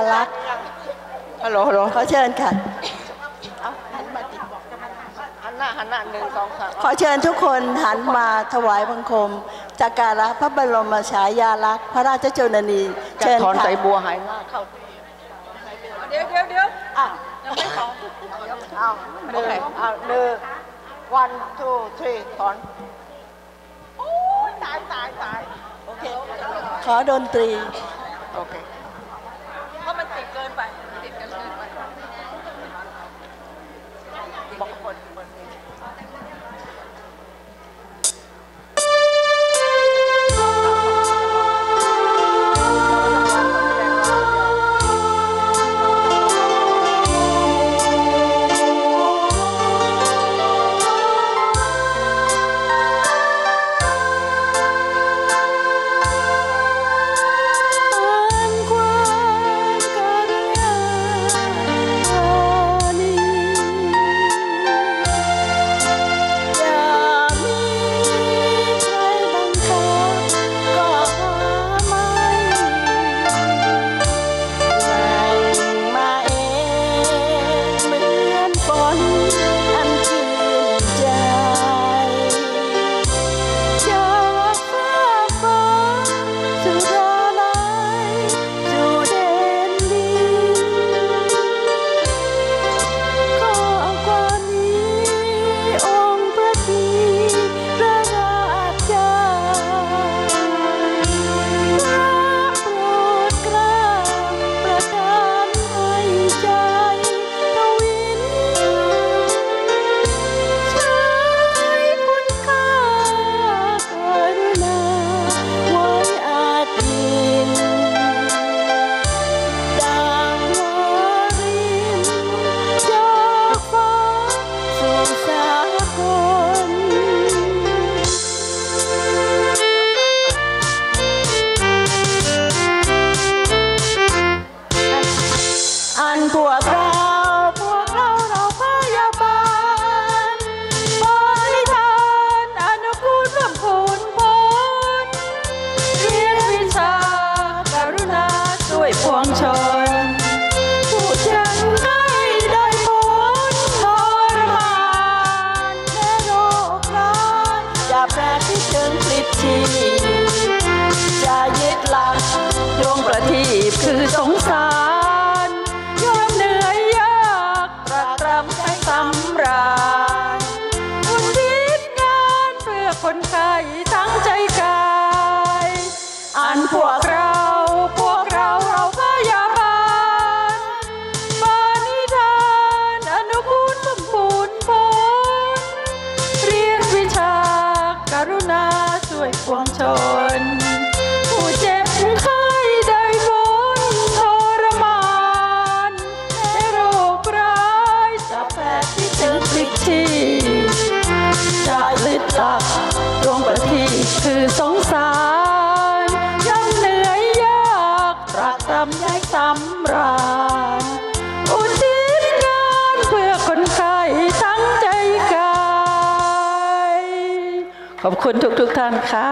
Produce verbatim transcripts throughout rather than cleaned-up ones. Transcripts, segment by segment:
ลักษณ์ฮัลโหลฮัลโหลขอเชิญค่ะหันมาติดบอกหันหน้าหันหน้าหนึ่งสองสามขอเชิญทุกคนหันมาถวายบังคมสักการะพระบรมฉายาลักษณ์พระราชชนนีเชิญค่ะถอนสายบัวหายหน้าเข้าเดี๋ยวเดี๋ยวเดี๋ยวอ่ะยังไม่ถอนเอาหนึ่งเอาหนึ่ง one two three ถอนโอ้ยตายตายตายโอเคขอดนตรีโอเคเพราะมันติดเกินไปติดเกินไปบอกคนจะยึดหลักดวงประทีปคือสงสารยอมเหนื่อยยากตรากตรำให้สำราญอุทิศงานเพื่อคนไข้ทั้งใจกายอันพวกเราพวกเราเราพยาบาลปาณิธานอนุกูลสมบูรณ์ผลเรียนวิชากรุณาช่วยปวงชนผู้เจ็บไข้ได้พ้นทรมานให้โรคร้ายจากแพทย์ที่ถึงพลิกชีจะลึกหลักดวงประทีปคือสงสารย่ำเหนื่อยยากตรากตรำย้ายสำราญอุทิศงานเพื่อคนไข้ทั้งใจกายขอบคุณทุกทุกท่านค่ะ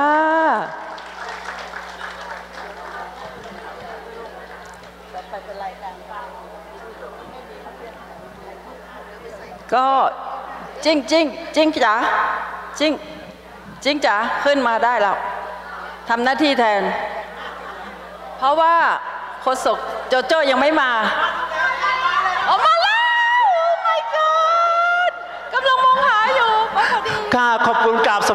ก็จริงจริงจริงจ๋าจริงจริงจ๋าขึ้นมาได้แล้วทำหน้าที่แทนเพราะว่าโฆษกโจโจ้ยังไม่มาออกมาแล้ว my god กำลังมองหาอยู่พอดีค่ะขอบคุณกราบ